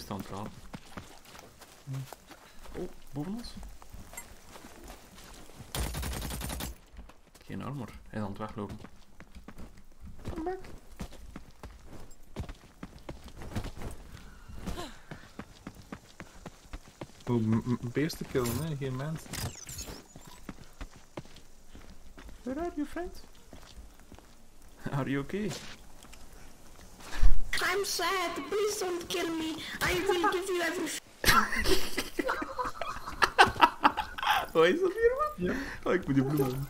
staan te praten. Oh, boven ons. Geen armor. Hij is aan het weglopen. Come back. Beesten killen, hè? Geen mens. Where are you, friend? Are you okay? I'm sad. Please don't kill me. I will give you everything. Wat is dat hier, man? Ja. Oh, ik moet die bloemen.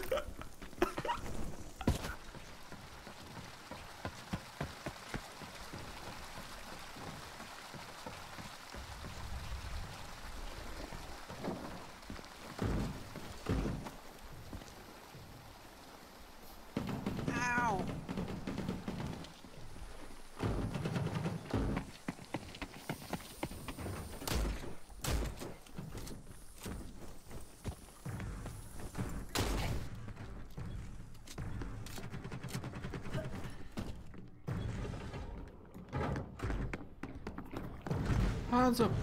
Hands up.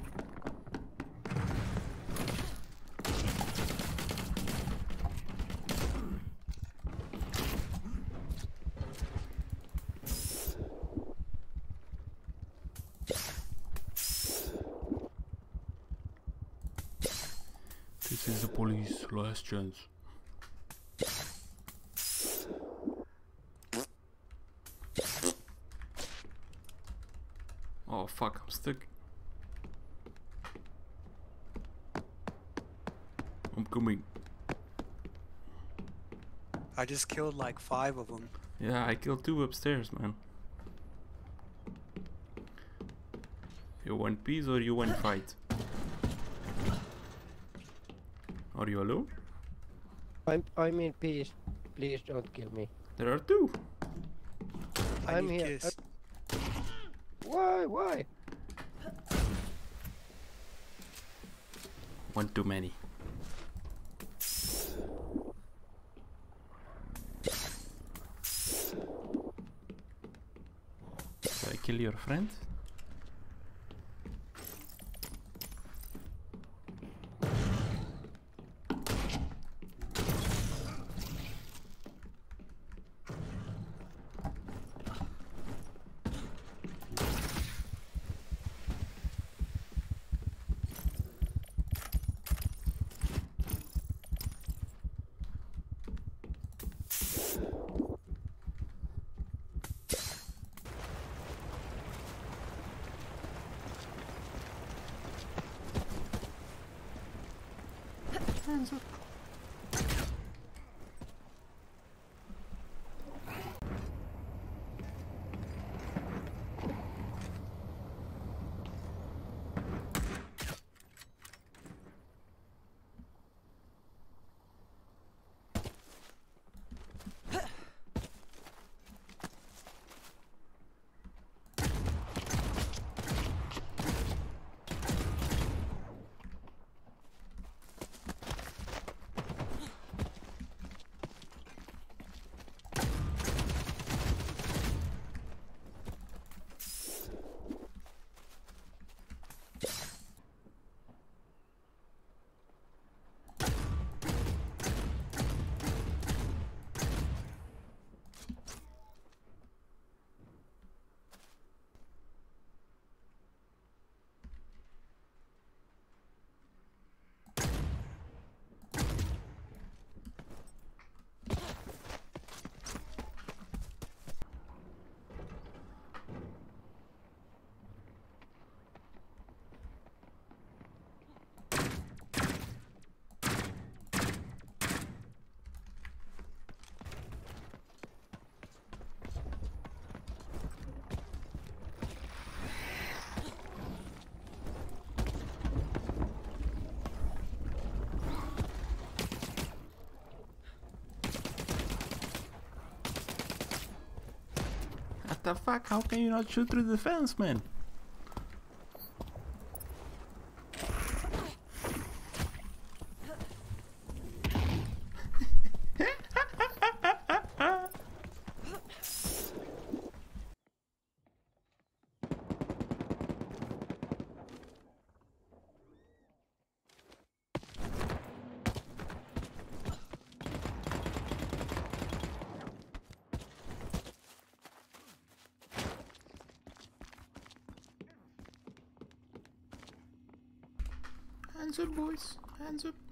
This is the police, last chance. Oh fuck, I'm stuck. I'm coming. I just killed like 5 of them. Yeah, I killed 2 upstairs, man. You want peace or you want fight? Are you alone? I'm in peace. Please don't kill me. There are 2. I I'm need here. kiss. Why? One too many. Should I kill your friend? Hands up. What the fuck? How can you not shoot through the fence, man? Hands up, boys. Hands up.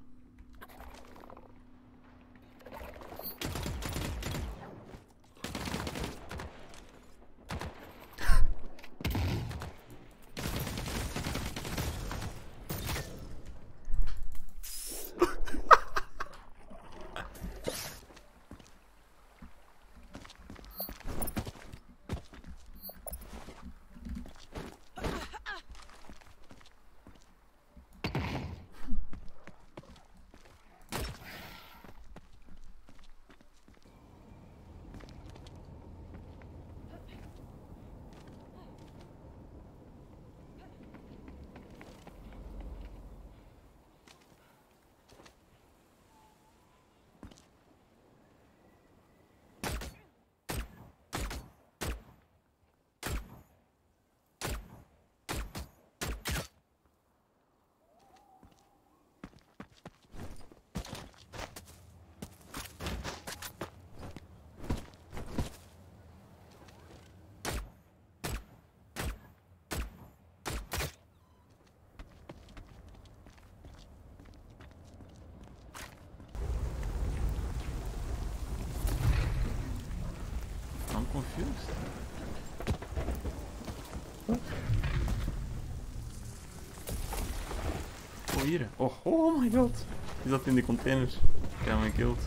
I'm confused. Oh, hier. Oh my god. Is dat in die containers? Ik heb hem gekillt.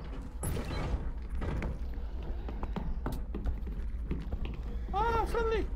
Ah, friendly!